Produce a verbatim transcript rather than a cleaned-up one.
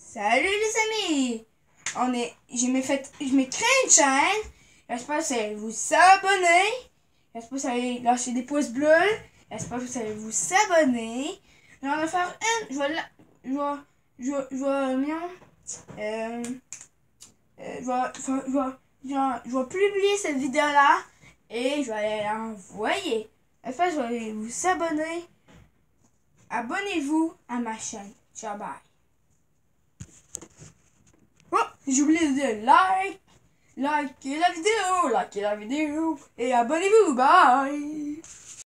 Salut les amis! On est. Je m'ai fait. Je m'ai créé une chaîne. J'espère que vous allez vous abonner. J'espère que vous allez lâcher des pouces bleus. J'espère que vous allez vous abonner. Je vais en faire une. Je vais la. Je vais. Je vais. Je vais. Mignon. Euh. euh, je vais. Je vais. Je vais, je vais, je vais publier cette vidéo-là. Et je vais l'envoyer. Enfin, je vais vous abonner. Abonnez-vous à ma chaîne. Ciao, bye. Oh, j'ai oublié de dire like, likez la vidéo, likez la vidéo et abonnez-vous, bye.